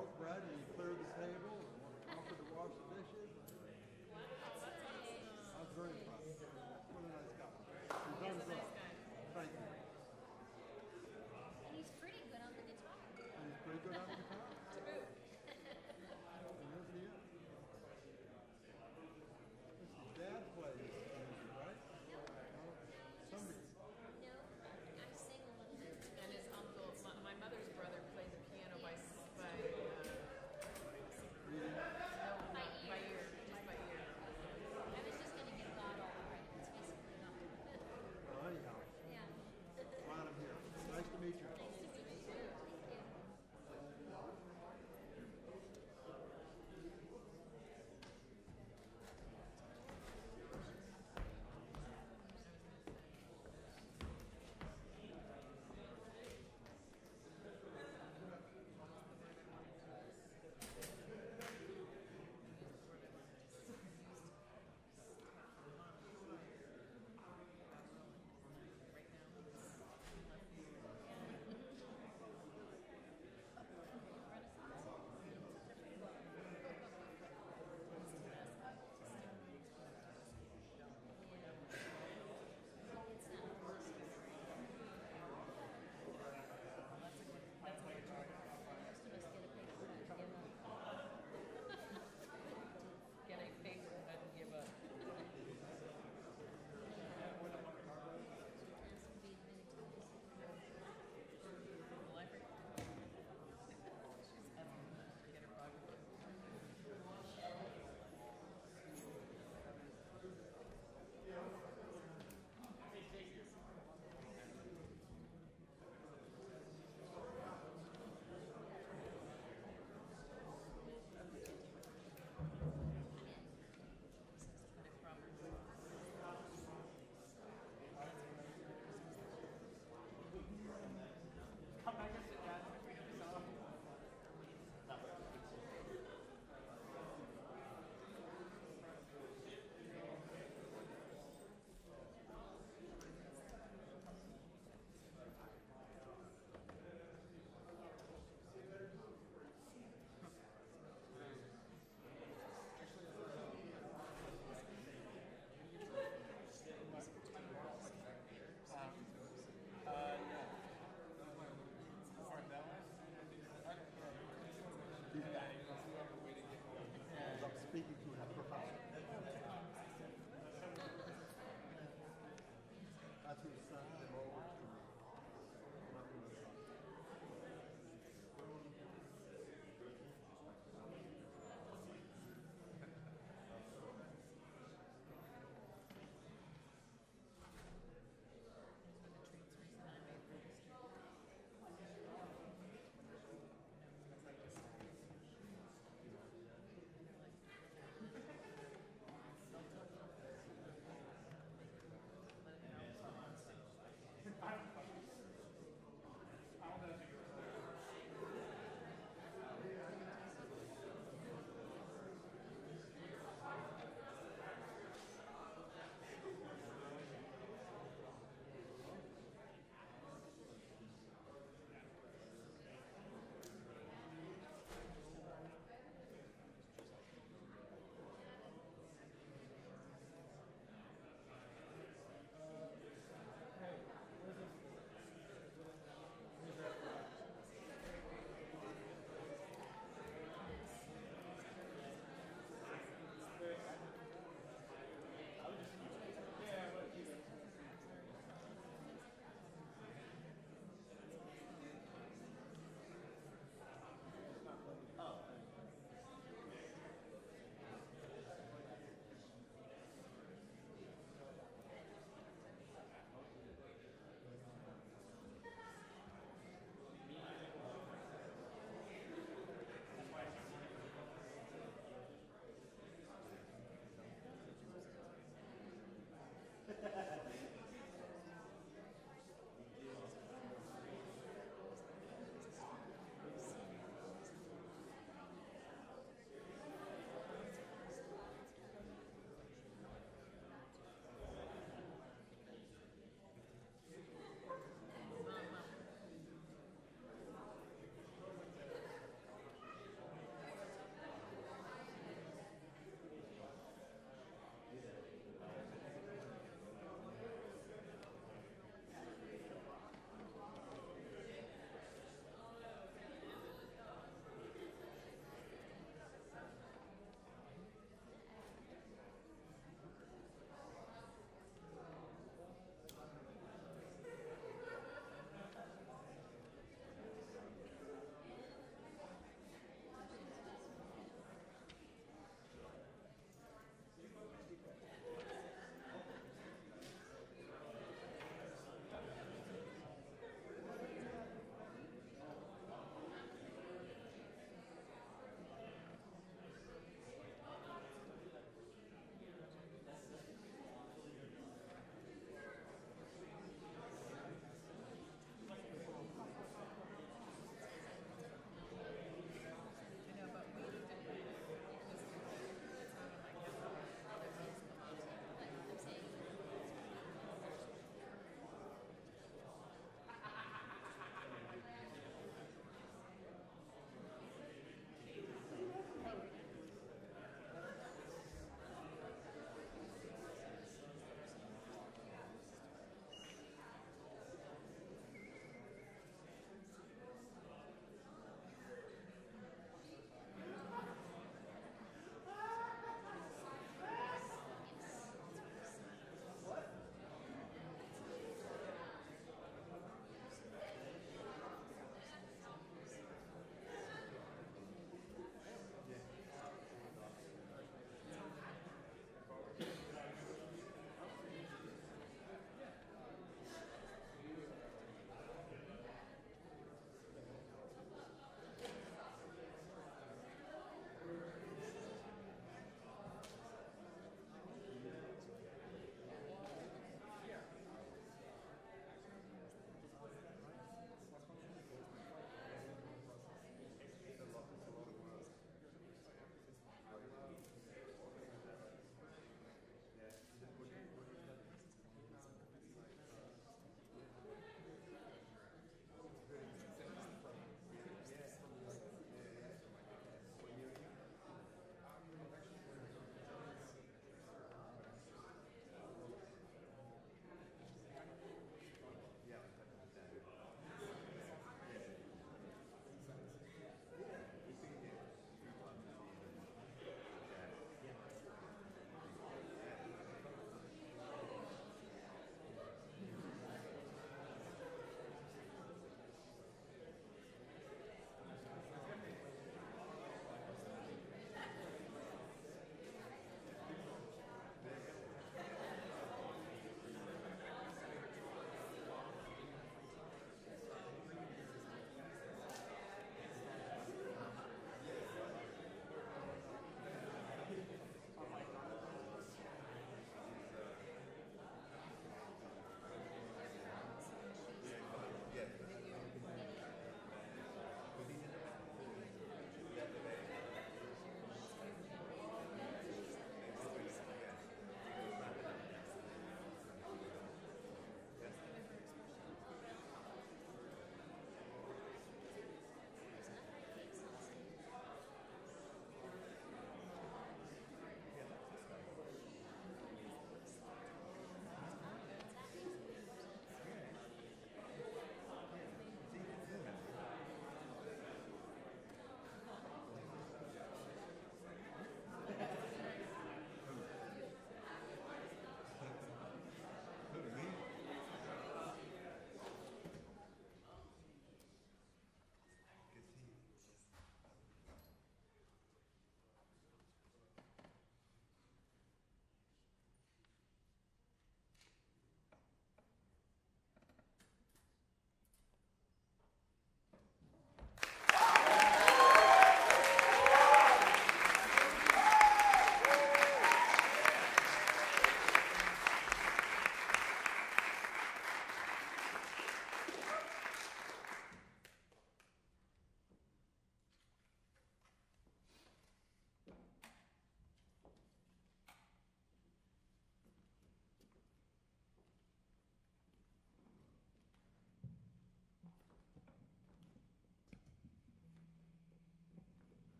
broke bread and he cleared the table and offered to wash the dishes. I was very impressed. Really nice guy. He's done great. Thank you. And he's pretty good on the guitar. And he's pretty good on the guitar. To boot. And here's the end. This is Dad plays music, right? Somebody. No, I sing a little bit. And his uncle, my mother's brother, played the piano by Reading. by ear.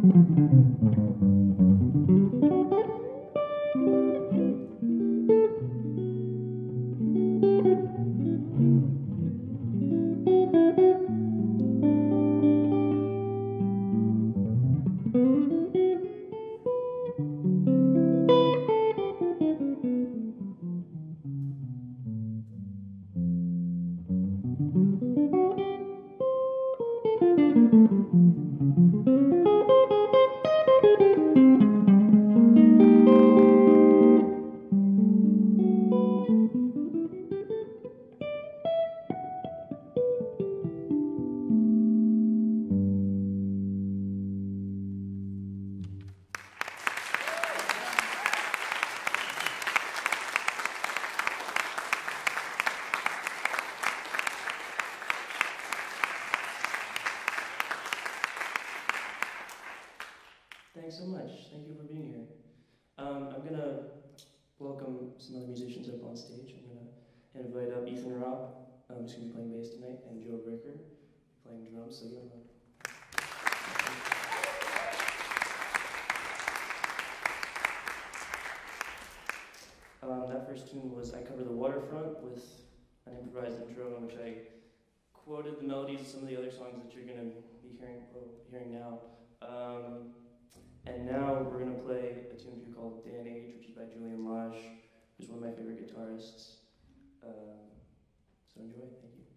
Thanks so much. Thank you for being here. I'm going to welcome some other musicians up on stage. I'm going to invite up Ethan Ropp, who's going to be playing bass tonight, and Joe Bricker, playing drums. So give them that first tune was I Cover the Waterfront with an improvised intro in which I quoted the melodies of some of the other songs that you're going to be hearing now. And now we're going to play a tune here called Day and Age, which is by Julian Lage, who's one of my favorite guitarists. So enjoy, thank you.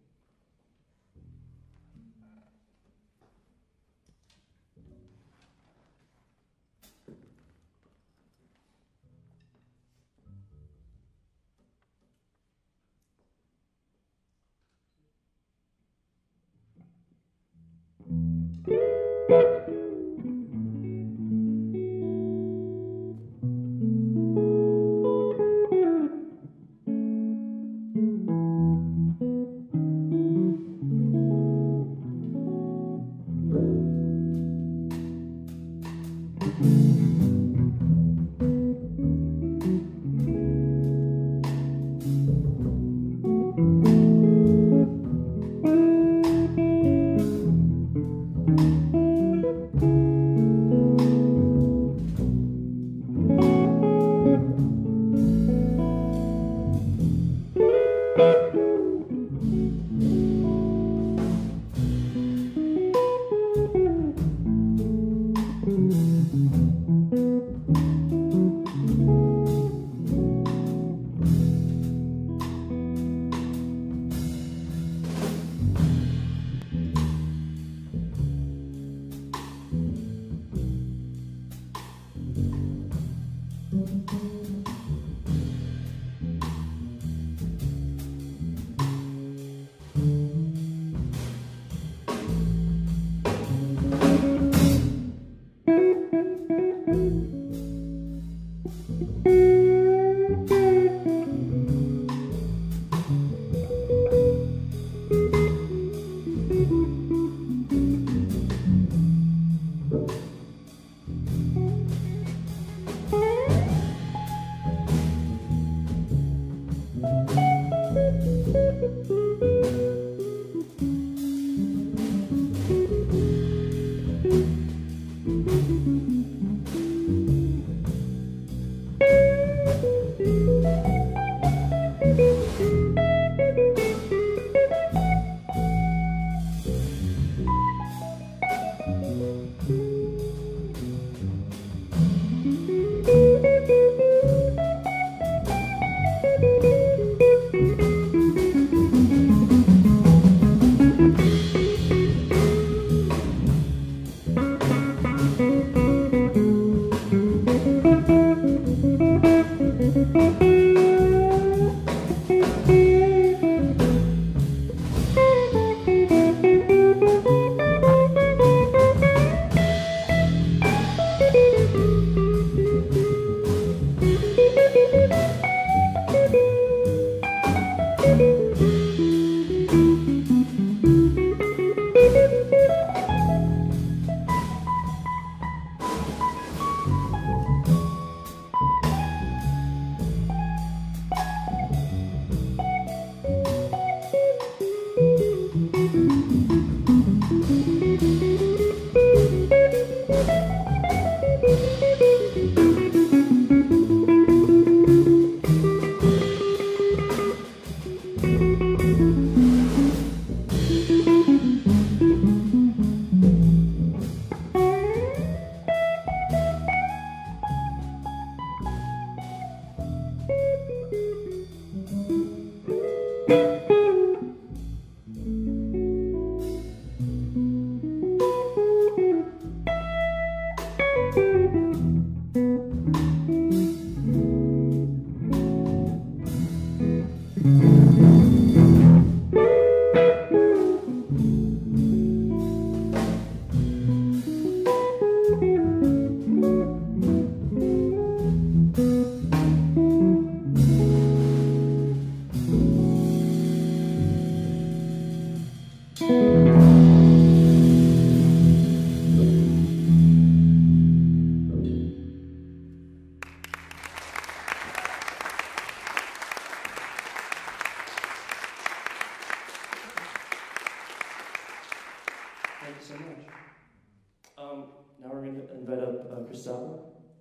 Now we're going to invite up Saba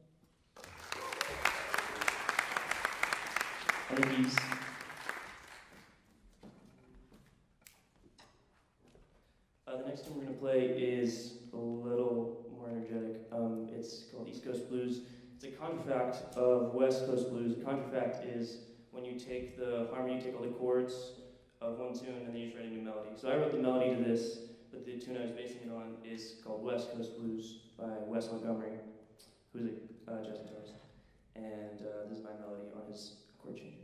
on the keys. The next tune we're going to play is a little more energetic. It's called East Coast Blues. It's a contrafact of West Coast Blues. A contrafact is when you take the harmony, you take all the chords of one tune, and then you just write a new melody. So I wrote the melody to this, but the tune I was basing it on is called West Coast Blues by Wes Montgomery, who's a jazz guitarist. And this is my melody on his chord changes.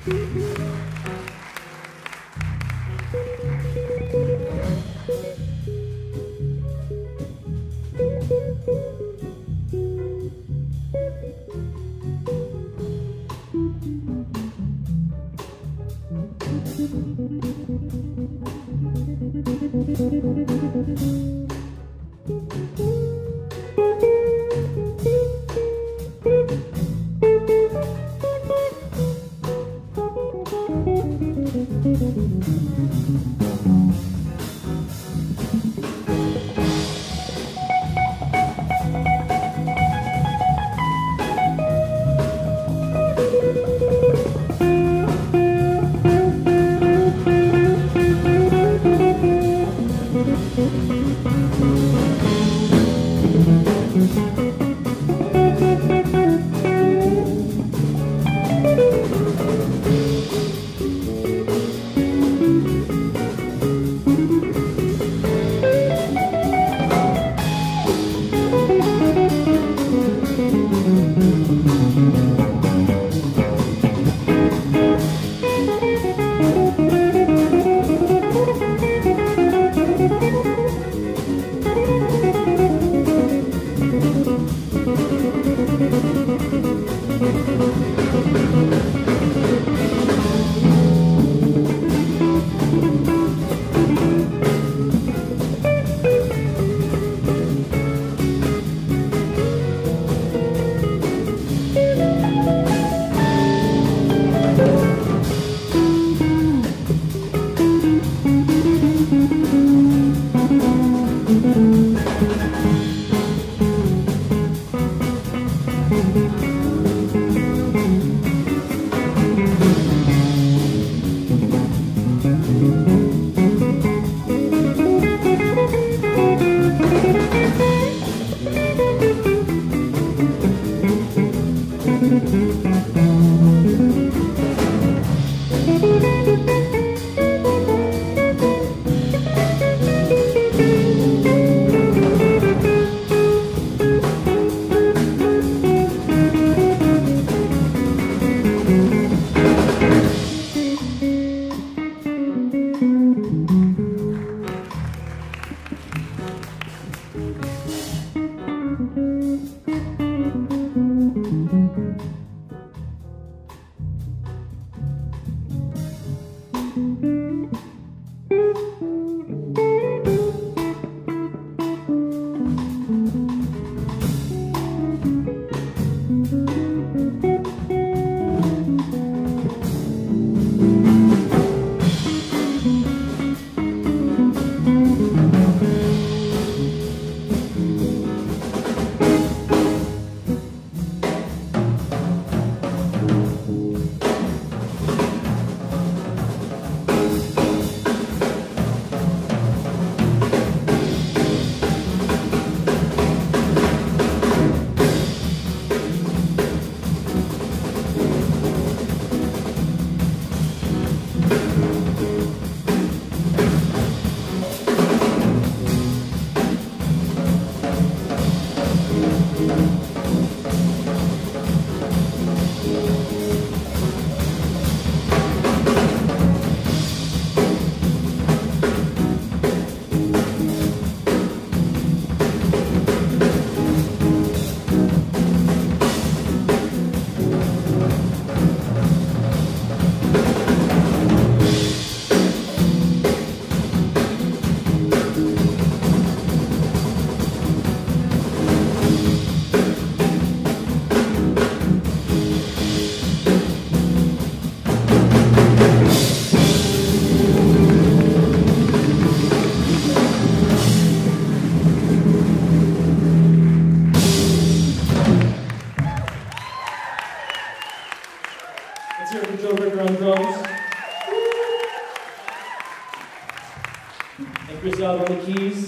Recital on the keys.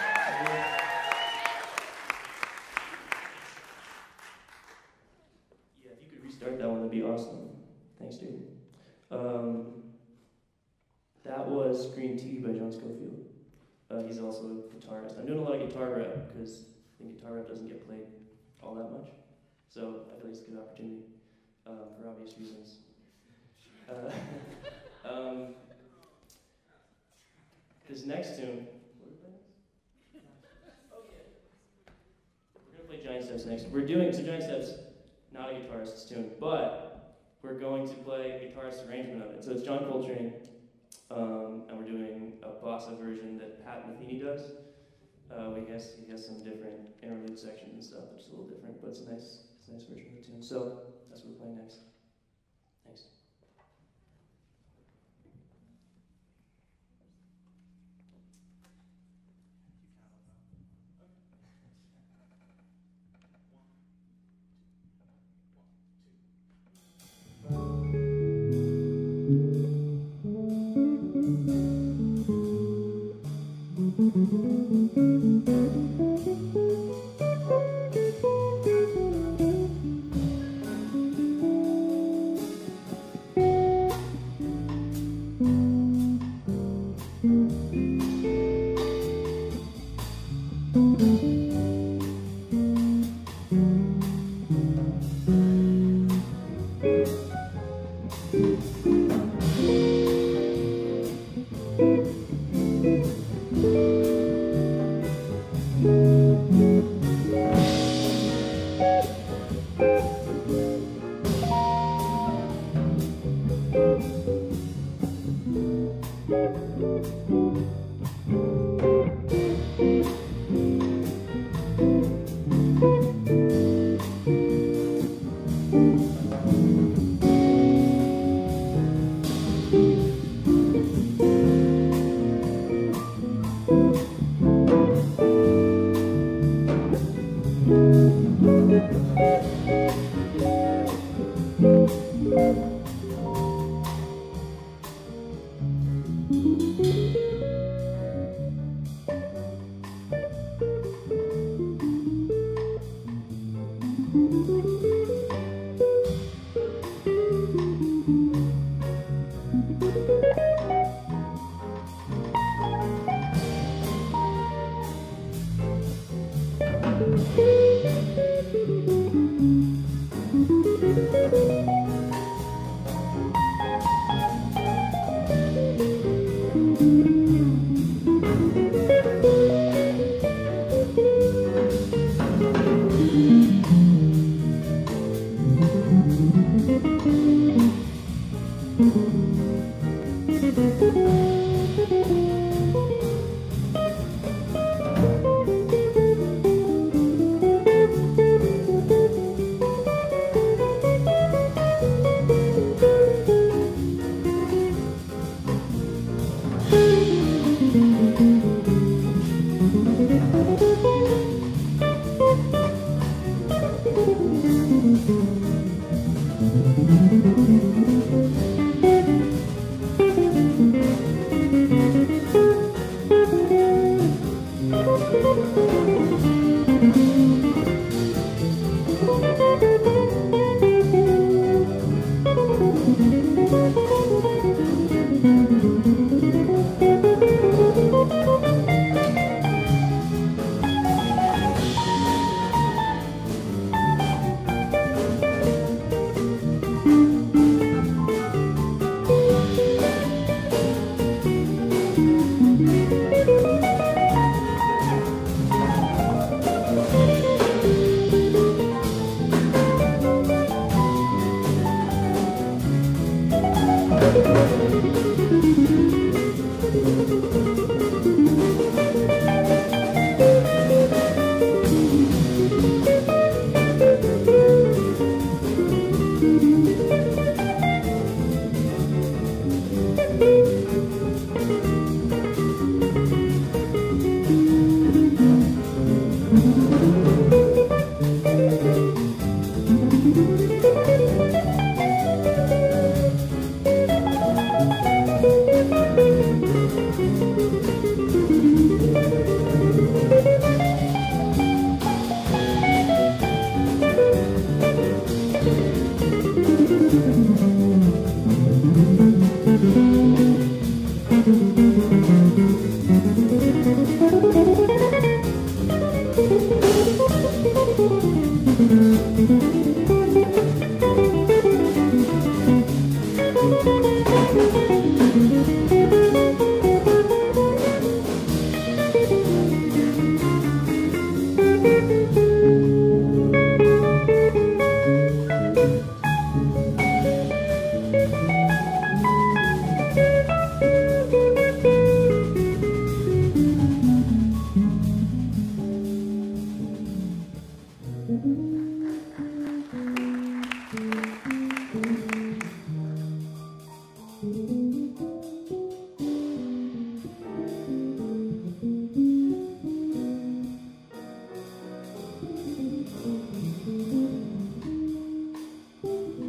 Yeah, if you could restart that one, that'd be awesome. Thanks, dude. That was Green Tea by John Scofield. He's also a guitarist. I'm doing a lot of guitar rap because I think guitar rap doesn't get played all that much. So I feel like it's a good opportunity for obvious reasons. This next tune, what are we playing? Oh yeah. We're gonna play Giant Steps next. So Giant Steps, not a guitarist's tune, but we're going to play a guitarist arrangement of it. So it's John Coltrane, and we're doing a bossa version that Pat Metheny does. He has some different interlude sections and stuff that's a little different, but it's a nice version of the tune. So that's what we're playing next. Thanks.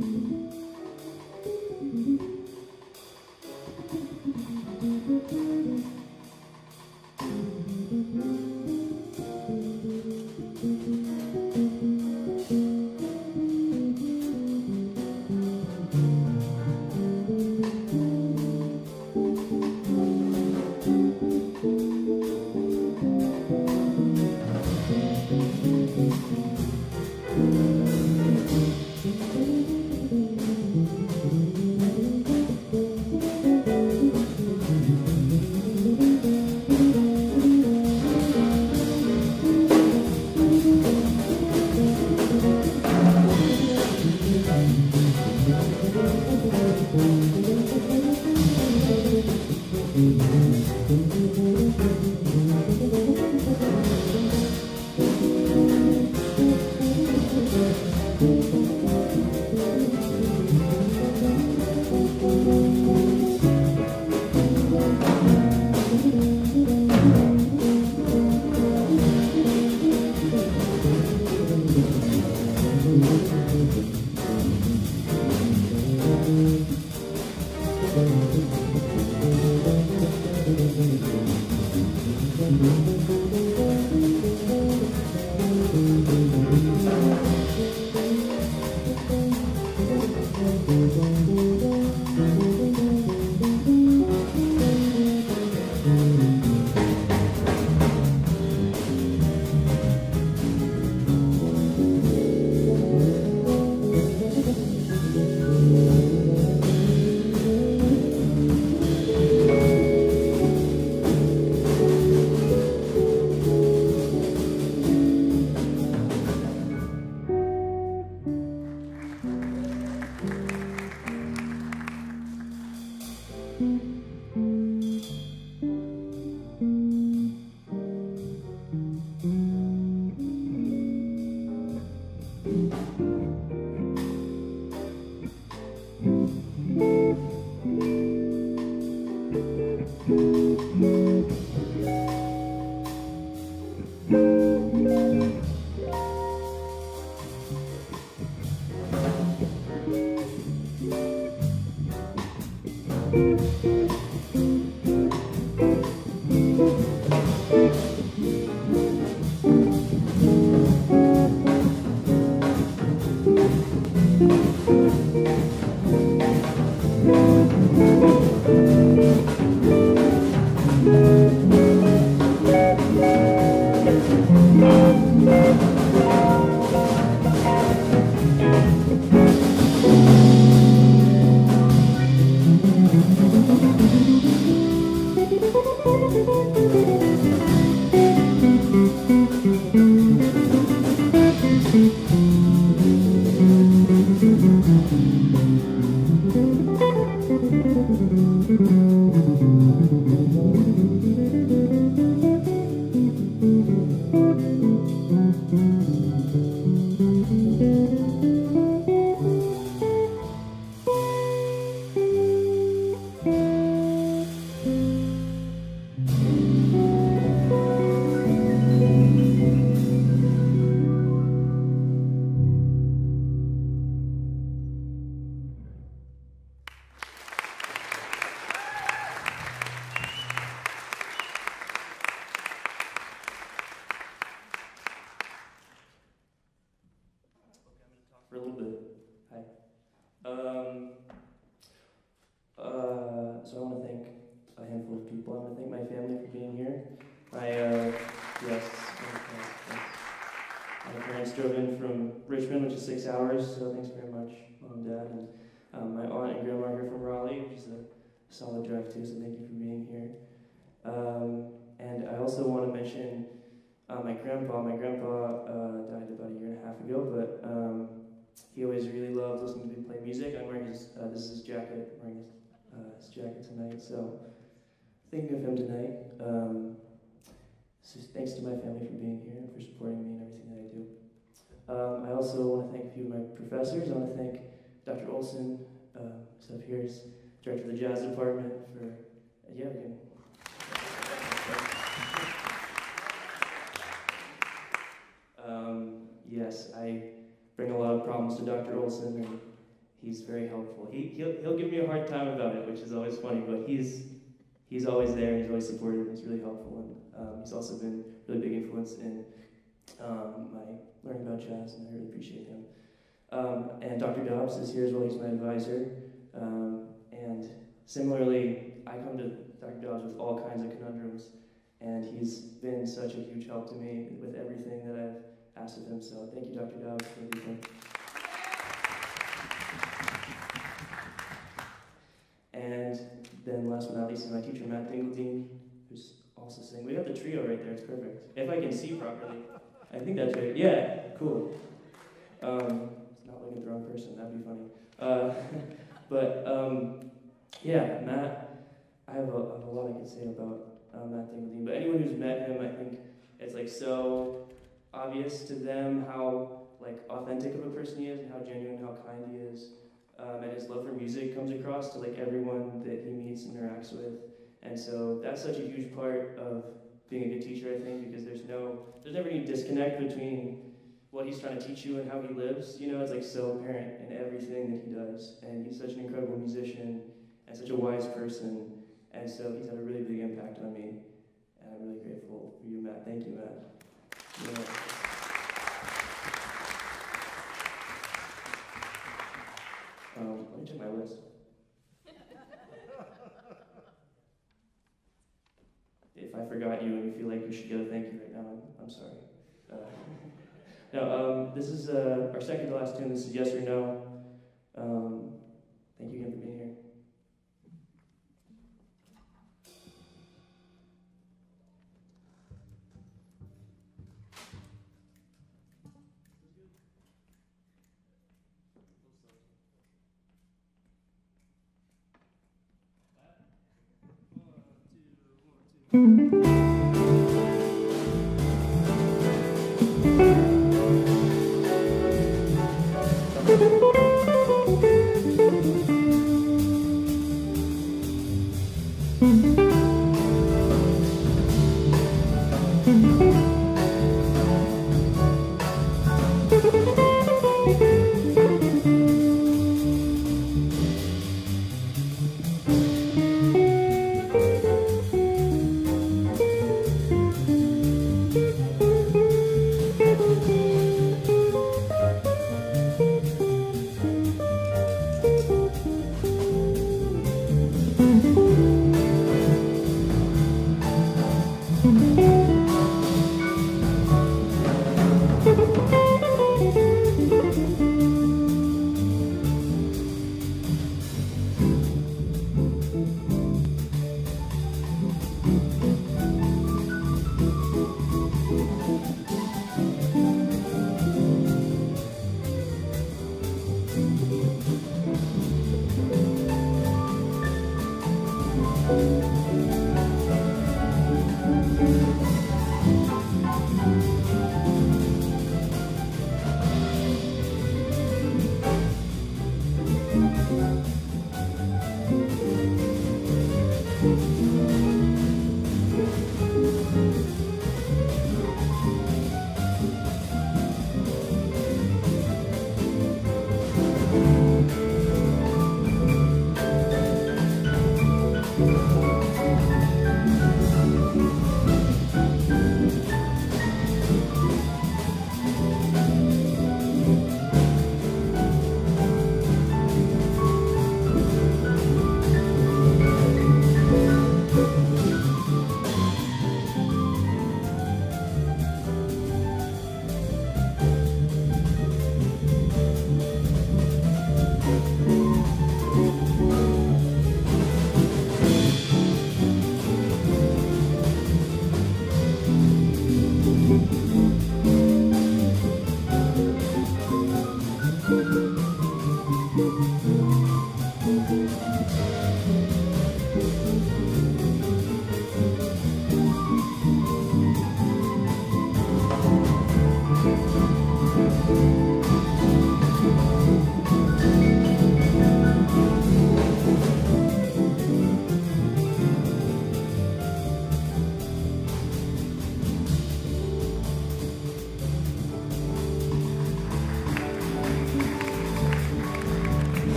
For a little bit. Hi. So I want to thank a handful of people. I want to thank my family for being here. Yes. My parents drove in from Richmond, which is 6 hours, so thanks very much, Mom and Dad. And my aunt and grandma are from Raleigh, which is a solid drive too, so thank you for being here. And I also want to mention my grandpa. My grandpa died about 1.5 years ago, but he always really loved listening to me play music. I'm wearing his, this is his jacket, I'm wearing his jacket tonight, so thinking of him tonight. So thanks to my family for being here and for supporting me and everything that I do. I also want to thank a few of my professors. I want to thank Dr. Olson, who's up here, is director of the jazz department, for, yeah, we can. Yes, I bring a lot of problems to Dr. Olson, and He's very helpful. He'll give me a hard time about it, which is always funny, but he's always there, and he's always supportive, and he's really helpful, and he's also been a really big influence in my learning about jazz, and I really appreciate him. And Dr. Dobbs is here as well. He's my advisor, and similarly, I come to Dr. Dobbs with all kinds of conundrums, and he's been such a huge help to me with everything that I've asked of him, so thank you, Dr. Dobbs, for everything. And then last but not least is my teacher, Matt Dingledine, who's also singing. We got the trio right there, it's perfect. If I can see properly. I think that's right. Yeah, cool. Not looking at the wrong person, that'd be funny. Yeah, Matt, I have a lot I can say about Matt Dingledine, but anyone who's met him, I think it's like so obvious to them how like authentic of a person he is, and how genuine, how kind he is. And his love for music comes across to like everyone that he meets and interacts with, and so that's such a huge part of being a good teacher, I think, because there's never any disconnect between what he's trying to teach you and how he lives. You know, it's like so apparent in everything that he does, and he's such an incredible musician and such a wise person, and so he's had a really big impact on me, and I'm really grateful for you, Matt. Thank you, Matt. Yeah. Let me check my list. If I forgot you and you feel like you should get a thank you right now, I'm sorry. This is our second to last tune. This is Yes or No. Thank you again for being here.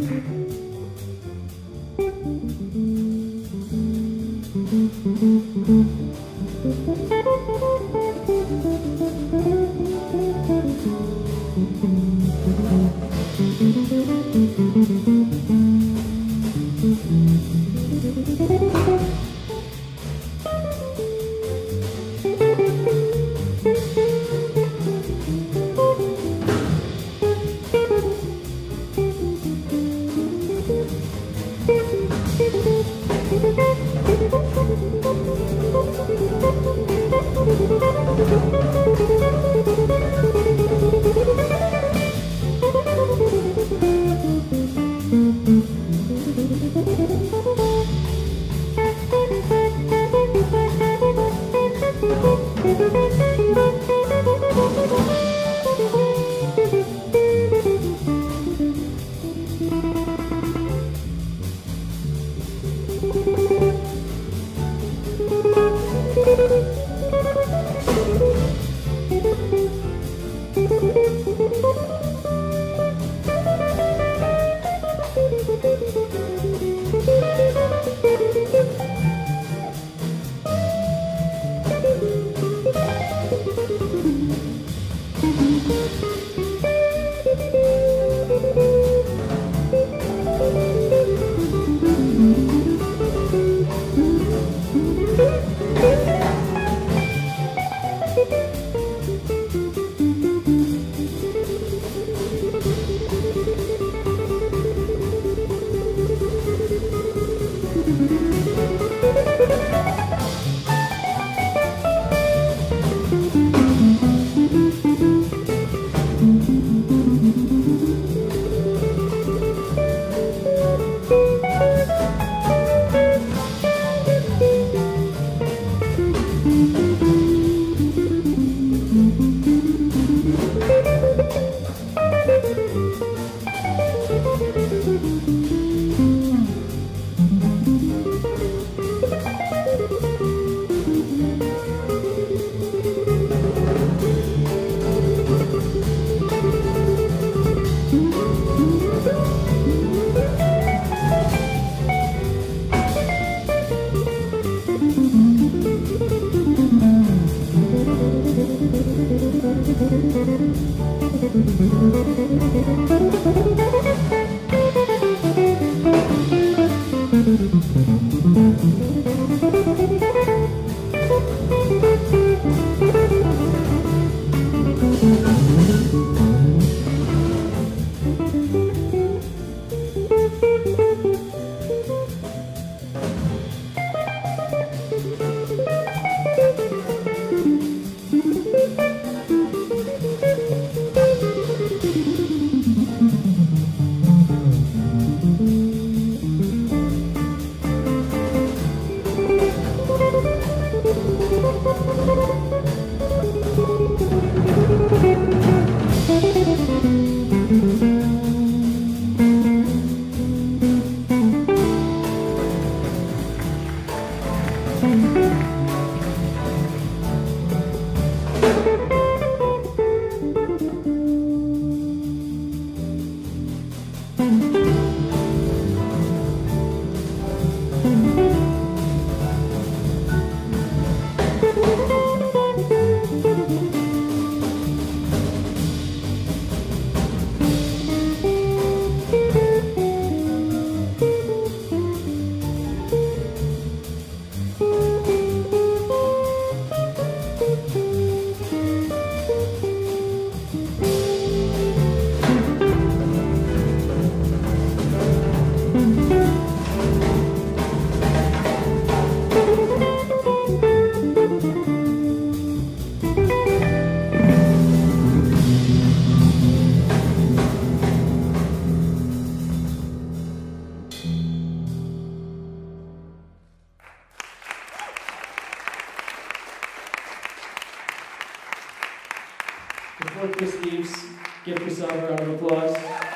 Before Chris leaves, give for Saba a round of applause.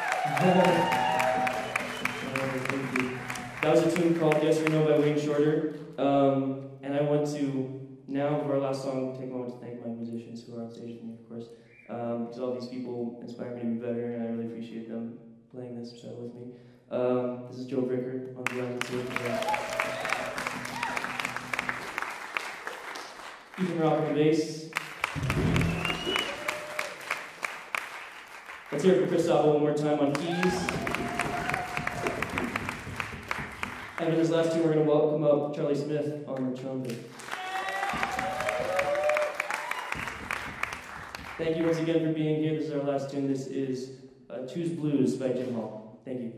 Thank you. That was a tune called Yes or No by Wayne Shorter. And I want to, now for our last song, take a moment to thank my musicians who are on stage with me, of course. Because all these people inspire me to be better, and I really appreciate them playing this recital with me. This is Joe Bricker on the Ethan Ropp on the bass. Let's hear it for Chris Saba one more time on keys. And for this last tune, we're going to welcome up Charlie Smith on the trumpet. Thank you once again for being here. This is our last tune. This is Two's Blues by Jim Hall. Thank you.